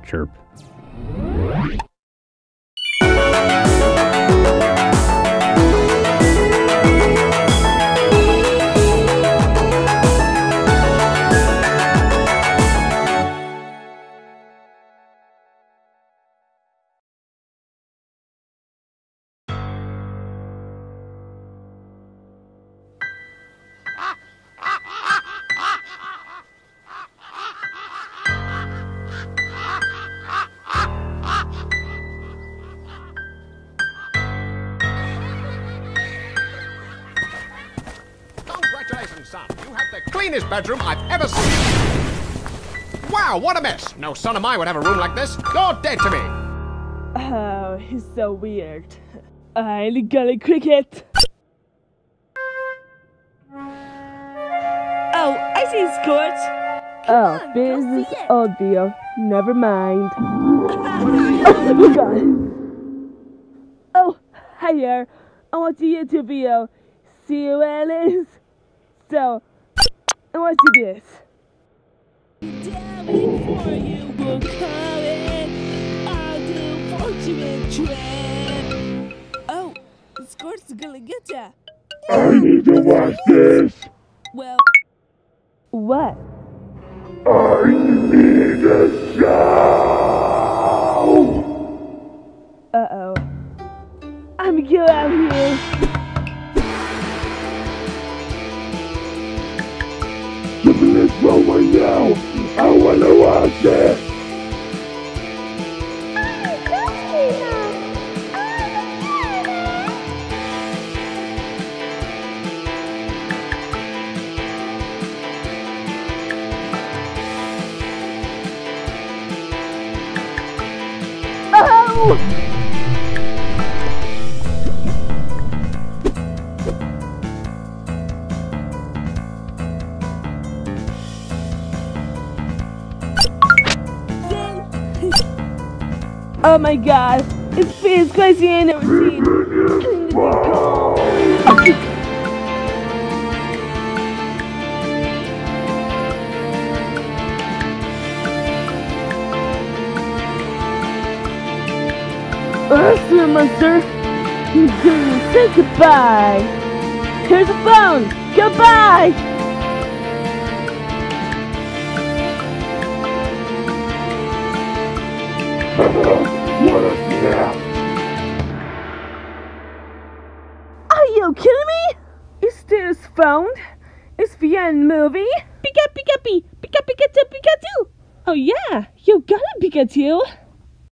chirp. Congratulations, son. You have the cleanest bedroom I've ever seen. Wow, what a mess. No son of mine would have a room like this. You're dead to me. Oh, he's so weird. I'll gully cricket. Oh, I see Scorch. Oh, this is obvious. Never mind. Oh, God. Oh, hi there. I want a YouTube video. See you, Alice. So, I want to do this. Down for you will call it. I'll do fortune trip. Oh, Scorch is gonna get ya. I need to watch this. Well, what? I need a show. Uh-oh. I'm get out of here. Give me this rolling now. I wanna watch it. Oh! Oh my God! It feels crazy I never seen. Monster, say goodbye. Here's a phone. Goodbye. What a snap! Are you kidding me? Is this found? Is the end movie? Pika Pikachu, Pika Pikachu, Pikachu. Oh yeah, you got it, Pikachu.